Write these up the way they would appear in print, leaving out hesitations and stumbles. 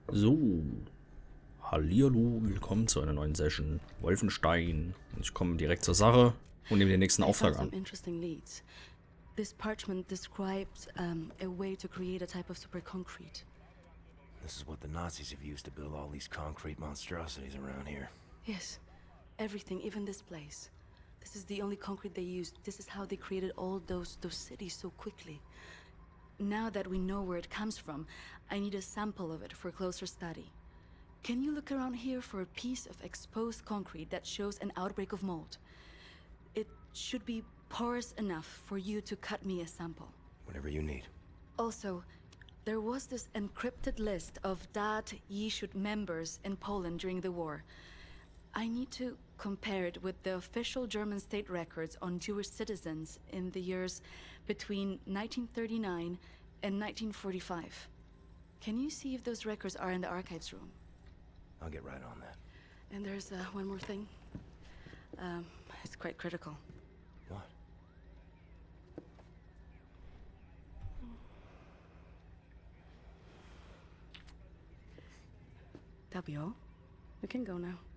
So, hallihallo, willkommen zu einer neuen Session. Wolfenstein. Ich komme direkt zur Sache und nehme den nächsten Auftrag an. This parchment describes a way to create a type of super concrete. This is what the Nazis have used to build all these concrete monstrosities around here. Yes, everything, even this place. This is the only concrete they used. This is how they created all those cities so quickly. Now that we know where it comes from, I need a sample of it for closer study. Can you look around here for a piece of exposed concrete that shows an outbreak of mold? It should be porous enough for you to cut me a sample. Whatever you need. Also, there was this encrypted list of Dat Yishud members in Poland during the war. I need to compare it with the official German state records on Jewish citizens in the years between 1939 and 1945. Can you see if those records are in the archives room? I'll get right on that. And there's one more thing. It's quite critical. What? W, we can go now.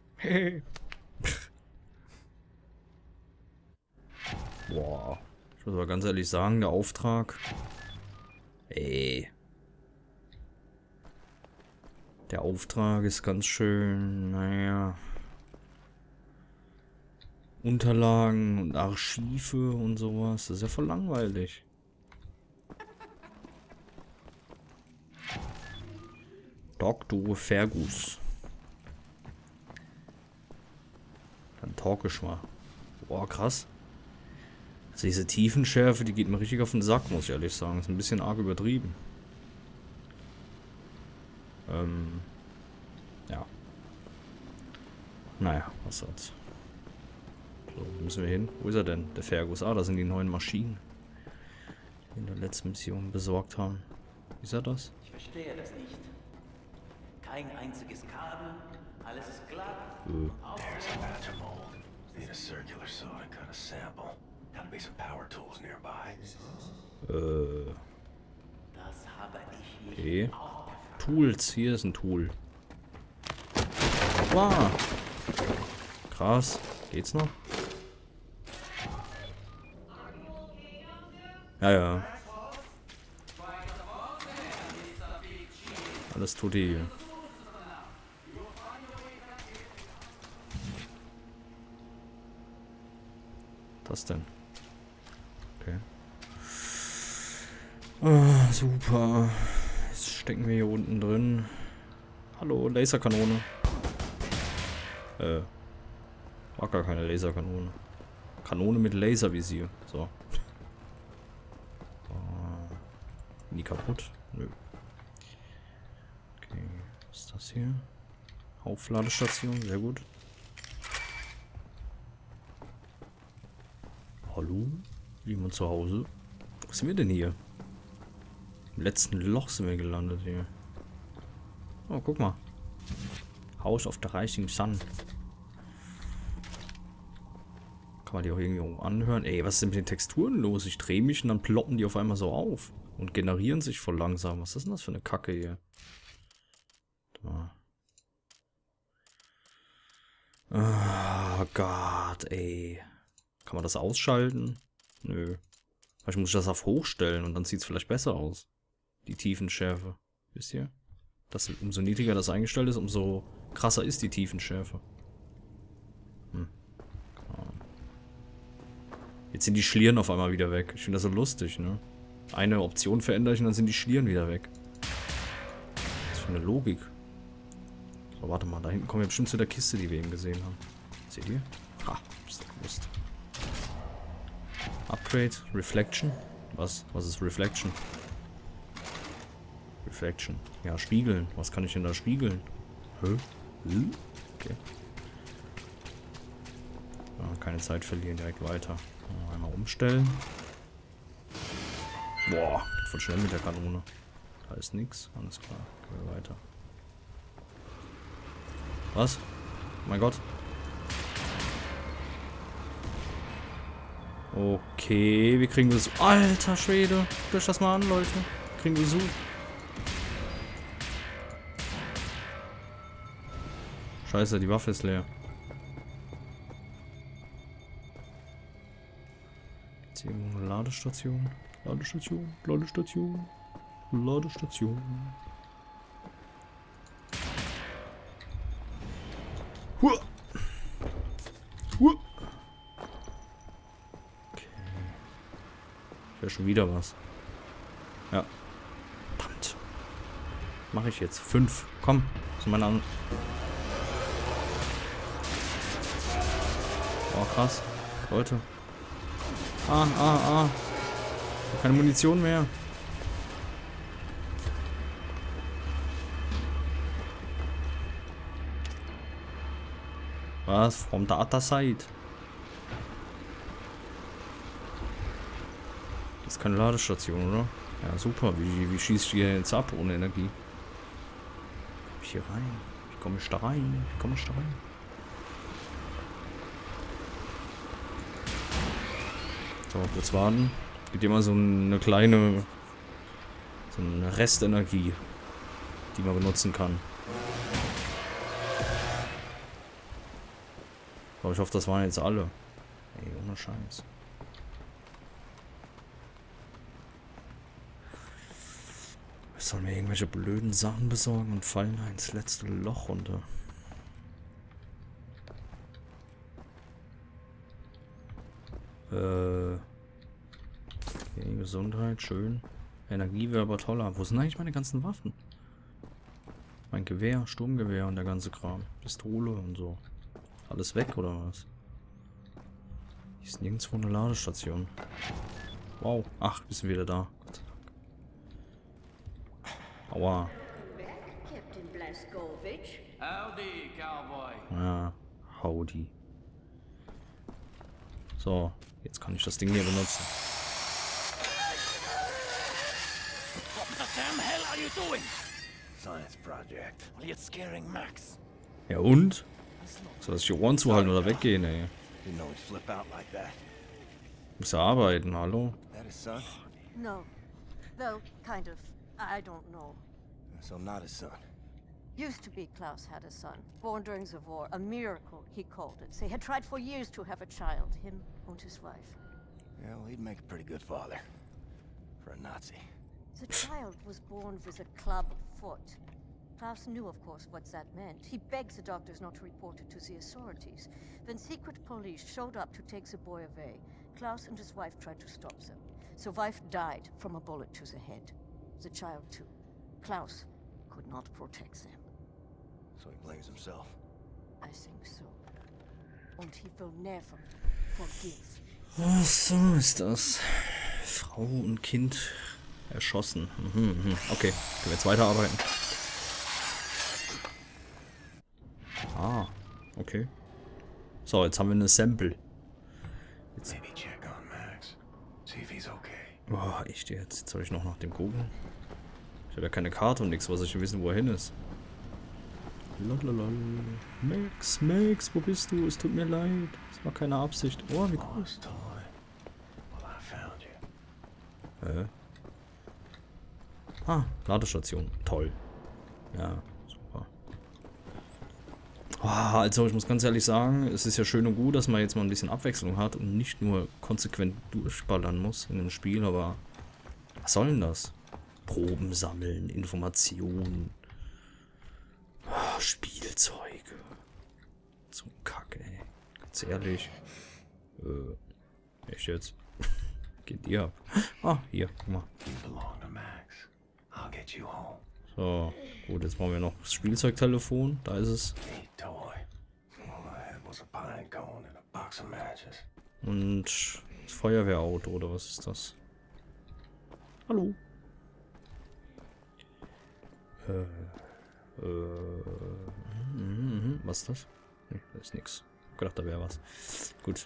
Boah, ich muss aber ganz ehrlich sagen, der Auftrag... Ey. Der Auftrag ist ganz schön, naja... Unterlagen und Archive und sowas, das ist ja voll langweilig. Dr. Fergus. Dann talk ich mal. Boah, krass. Also diese Tiefenschärfe, die geht mir richtig auf den Sack, muss ich ehrlich sagen. Ist ein bisschen arg übertrieben. Ja. Naja, was soll's. So, wo müssen wir hin? Wo ist er denn? Der Fergus. Ah, da sind die neuen Maschinen, die wir in der letzten Mission besorgt haben. Ist er das? Ich verstehe das nicht. Kein einziges Kabel, alles ist glatt. There's a batch of mold. Need a circular saw to cut a sample. Gotta be some power tools nearby. Das habe ich nicht Okay. auch gefragt. Tools. Hier ist ein Tool. Wow. Krass. Geht's noch? Ja, ja. Alles tut hier. Was denn? Okay. Ah, super. Jetzt stecken wir hier unten drin. Hallo, Laserkanone. War gar keine Laserkanone. Kanone mit Laservisier. So. Nie kaputt? Nö. Okay, was ist das hier? Aufladestation, sehr gut. Hallo? Jemand zu Hause? Wo sind wir denn hier? Im letzten Loch sind wir gelandet hier. Oh, guck mal. House of the Rising Sun. Kann man die auch irgendwie anhören? Ey, was ist denn mit den Texturen los? Ich drehe mich und dann ploppen die auf einmal so auf. Und generieren sich voll langsam. Was ist denn das für eine Kacke hier? Oh Gott, ey. Kann man das ausschalten? Nö. Vielleicht muss ich das auf hoch stellen und dann sieht es vielleicht besser aus. Die Tiefenschärfe. Wisst ihr? Umso niedriger das eingestellt ist, umso krasser ist die Tiefenschärfe. Jetzt sind die Schlieren auf einmal wieder weg. Ich finde das so lustig, ne? Eine Option verändere ich und dann sind die Schlieren wieder weg. Was für eine Logik. So, warte mal. Da hinten kommen wir bestimmt zu der Kiste, die wir eben gesehen haben. Seht ihr? Ha, ist doch gewusst. Upgrade, Reflection. Was ist Reflection? Reflection. Ja, spiegeln. Was kann ich denn da spiegeln? Hä? Okay. Ja, keine Zeit verlieren, direkt weiter. Einmal umstellen. Boah, geht voll schnell mit der Kanone. Da ist nix. Alles klar. Gehen wir weiter. Was? Oh mein Gott. Okay, wir kriegen Besuch. Alter Schwede. Guckt euch das mal an, Leute. Wir kriegen Besuch. Scheiße, die Waffe ist leer. Jetzt irgendwo eine Ladestation. Ladestation, Ladestation, Ladestation. Huah. Huah. Okay. Wäre schon wieder was. Ja. Verdammt. Mache ich jetzt. 5. Komm. Das ist meine An. Oh, krass. Leute. Keine Munition mehr. Was? Vom Dataside. Das ist keine Ladestation, oder? Ja, super. Wie schießt hier jetzt ab ohne Energie? Komm ich hier rein? Wie komme ich da rein? Wie komme ich da rein? So, kurz warten. Gibt immer so eine kleine... so eine Restenergie, die man benutzen kann. Aber ich hoffe, das waren jetzt alle. Ey, ohne Scheiß. Ich soll mir irgendwelche blöden Sachen besorgen und fallen ins letzte Loch runter. Okay, Gesundheit, schön. Energie wäre aber toller. Wo sind eigentlich meine ganzen Waffen? Mein Gewehr, Sturmgewehr und der ganze Kram. Pistole und so. Alles weg, oder was? Hier ist nirgendwo eine Ladestation. Wow. Ach, wir sind wieder da. Gott sei Dank. Aua. Captain Blazkowicz. Howdy, Cowboy. Ja, howdy. So, jetzt kann ich das Ding hier benutzen. What the damn hell are you doing? Science project. Well, you're scaring Max. Ja und? Soll ich die Ohren zuhalten oder weggehen, ey? Didn't know he'd flip out like that. Muss ja arbeiten, hallo? That his son? No. Though, kind of. I don't know. So not his son. Used to be Klaus had a son, born during the war. A miracle, he called it. They had tried for years to have a child, him and his wife. Yeah, well, he'd make a pretty good father. For a Nazi. The child was born with a club foot. Klaus knew, of course, what that meant. He begged the doctors not to report it to the authorities. Then secret police showed up to take the boy away. Klaus and his wife tried to stop them. The wife died from a bullet to the head. The child, too. Klaus could not protect them. So he blames himself. I think so. And he will never forgive. Ach, so ist das. Frau und Kind erschossen. Okay, können wir jetzt weiterarbeiten. Ah, okay. So, jetzt haben wir eine Sample. Jetzt. Maybe check on Max. See if he's okay. Boah, echt jetzt? Jetzt soll ich noch nach dem gucken? Ich habe ja keine Karte und nichts, was ich wissen, wo er hin ist. Lalalala. Max, Max, wo bist du? Es tut mir leid. Es war keine Absicht. Oh, wie cool. Lost toy. Well, I found you. Ah, Ladestation. Toll. Ja, super. Oh, also, ich muss ganz ehrlich sagen, es ist ja schön und gut, dass man jetzt mal ein bisschen Abwechslung hat und nicht nur konsequent durchballern muss in dem Spiel, aber was soll denn das? Proben sammeln, Informationen, Spielzeuge. So Kacke, ey. Ganz ehrlich. Echt jetzt? Geht ihr ab? Ah, hier, guck mal. You belong to Max. I'll get you home. So, gut, jetzt brauchen wir noch das Spielzeugtelefon. Da ist es. Neat toy. All I had was a pine cone and a box of matches. Und das Feuerwehrauto, oder was ist das? Hallo. Was ist das? Nee, da ist nix. Ich hab gedacht, da wäre was. Gut.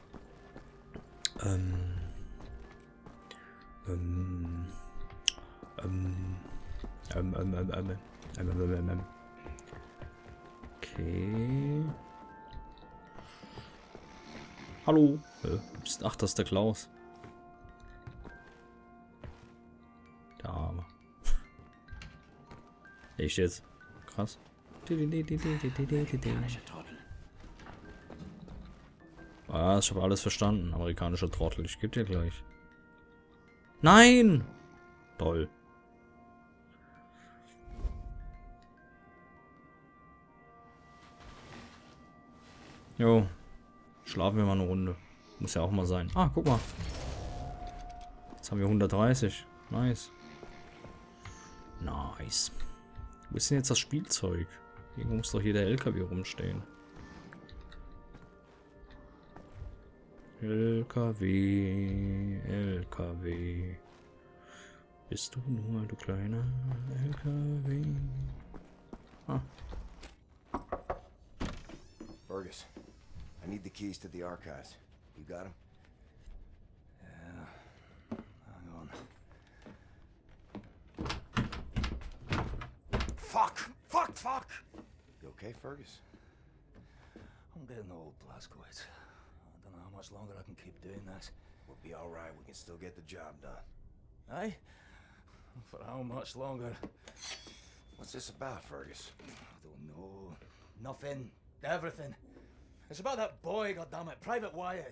Okay. Hallo. Ach, das ist der Klaus. Der Arme. Echt jetzt? Krass. Amerikanische Trottel. Was? Ich habe alles verstanden. Amerikanischer Trottel. Ich geb dir gleich. Nein! Toll. Jo. Schlafen wir mal eine Runde. Muss ja auch mal sein. Ah, guck mal. Jetzt haben wir 130. Nice. Nice. Wo ist denn jetzt das Spielzeug? Irgendwo muss doch hier der LKW rumstehen. LKW, LKW. Bist du nur, du kleiner LKW? Ah. Fergus, I need the keys to the archives. You got them? Yeah. Hang on. Fuck! Fuck! Fuck! You okay, Fergus? I'm getting old, Blazkowicz. I don't know how much longer I can keep doing this. We'll be all right. We can still get the job done. Aye? For how much longer? What's this about, Fergus? I don't know. Nothing. Everything. It's about that boy, goddammit, Private Wyatt.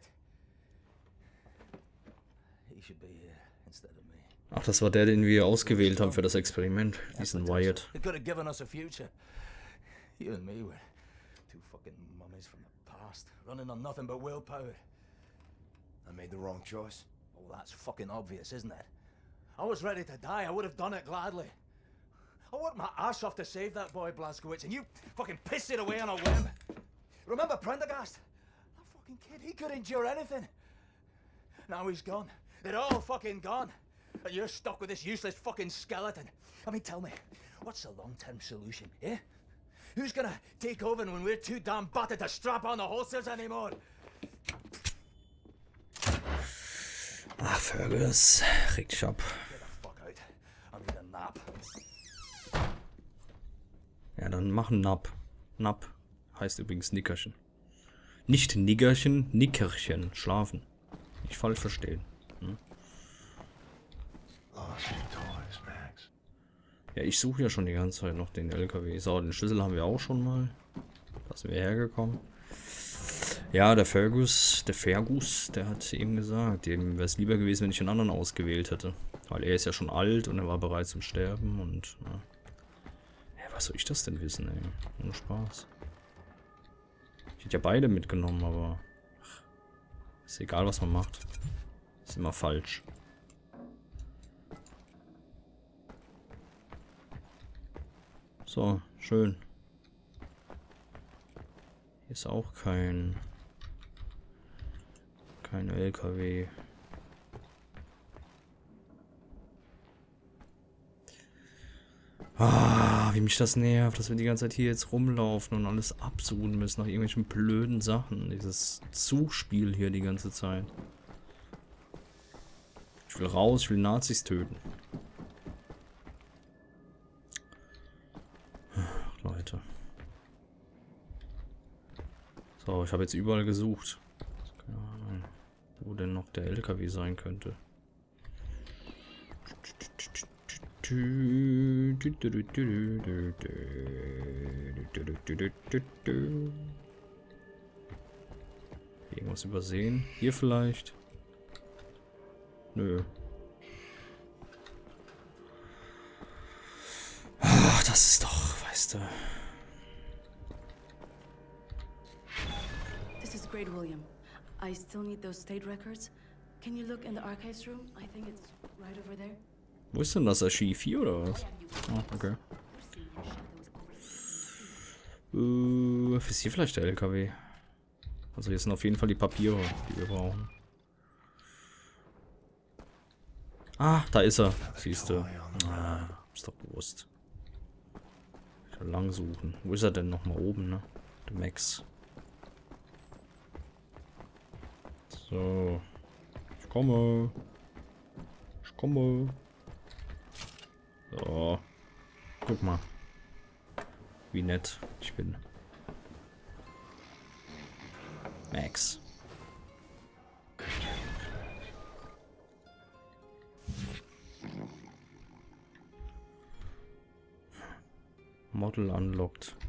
He should be here instead of me. Ach, das war der, den wir ausgewählt haben für das Experiment. Diesen Wyatt. He could have given us a future. You and me were two fucking mummies from the past, running on nothing but willpower. I made the wrong choice. Oh, that's fucking obvious, isn't it? I was ready to die. I would have done it gladly. I worked my ass off to save that boy, Blazkowicz, and you fucking pissed it away on a whim. Remember Prendergast? That fucking kid, he could endure anything. Now he's gone. They're all fucking gone. And you're stuck with this useless fucking skeleton. I mean, tell me, what's the long-term solution, eh? Who's gonna take over when we're too damn battered to strap on the holsters anymore? Ach, Fergus. Reg dich ab. Get the fuck out. I need a nap. Ja, dann mach einen Nap. Nap heißt übrigens Nickerchen. Nicht Niggerchen, Nickerchen. Schlafen. Nicht falsch verstehen. Hm? Lost your toys, Max. Ja, ich suche ja schon die ganze Zeit noch den LKW. So, den Schlüssel haben wir auch schon mal. Da sind wir hergekommen. Ja, der Fergus, der hat eben gesagt, dem wäre es lieber gewesen, wenn ich einen anderen ausgewählt hätte. Weil er ist ja schon alt und er war bereit zum Sterben und... Ja. Ja, was soll ich das denn wissen, ey? Ohne Spaß. Ich hätte ja beide mitgenommen, aber... Ach, ist egal, was man macht. Ist immer falsch. So, schön. Hier ist auch kein LKW. Ah, wie mich das nervt, dass wir die ganze Zeit hier jetzt rumlaufen und alles absuchen müssen nach irgendwelchen blöden Sachen. Dieses Zugspiel hier die ganze Zeit. Ich will raus, ich will Nazis töten. Ach, Leute. So, ich habe jetzt überall gesucht. Keine Ahnung, wo denn noch der LKW sein könnte. Irgendwas übersehen? Hier vielleicht? Nö. Ach, das ist doch, weißt du. This is Great William. I still need those state records. Can you look in the archives room? I think it's right over there. Wo ist denn das Archiv? Hier oder was? Ah, okay. Ist hier vielleicht der LKW? Also hier sind auf jeden Fall die Papiere, die wir brauchen. Ah, da ist er. Siehst du. Ah, ist doch bewusst. Ich will lang suchen. Wo ist er denn? Nochmal oben, ne? Der Max. So. Ich komme. Ich komme. So. Guck mal. Wie nett ich bin. Max. Model unlocked.